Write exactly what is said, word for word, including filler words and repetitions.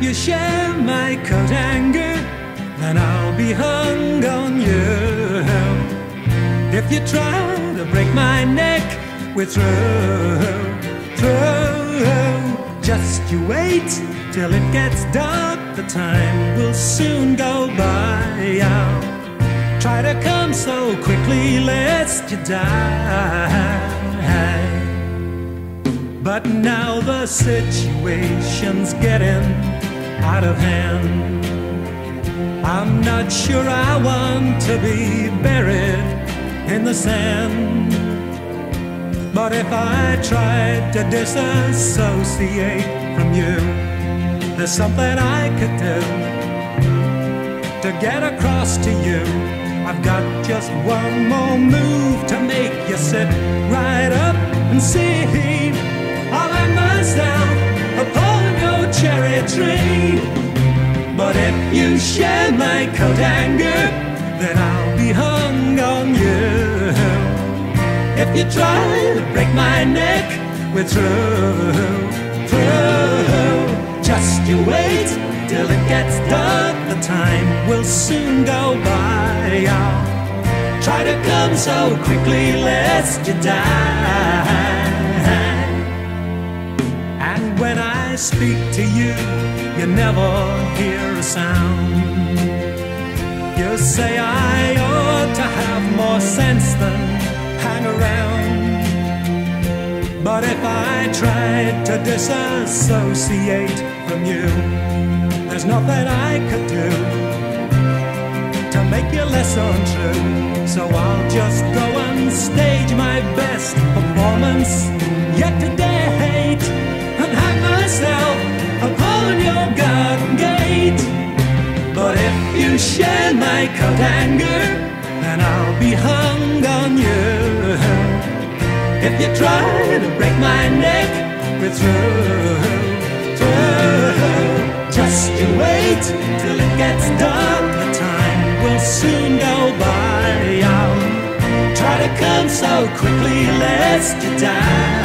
you share my coat hanger, then I'll be hung on you. If you try to break my neck, we're through, through. Just you wait till it gets dark, the time will soon go by. I'll try to come so quickly lest you die. But now the situation's getting out of hand. I'm not sure I want to be buried in the sand. But if I tried to disassociate from you, there's something I could do to get across to you. I've got just one more move to make you sit right up and see. I'll hang myself upon your cherry tree. But if you share my coat hanger, then I'll be hung on you. If you try to break my neck, we're through, through. Just you wait till it gets dark, the time will soon go by. I'll try to come so quickly lest you die. And when I speak to you, you never hear a sound. You say I ought to have more sense than hang around. But if I tried to disassociate from you, there's nothing I could do to make you less untrue. So I'll just go and stage my best performance yet to date, and hang myself upon your garden gate. But if you share my coat hanger, then I'll be hung on you. If you try to break my neck, we're through, through. Just you wait till it gets dark, the time will soon go by. I'll try to come so quickly lest you die.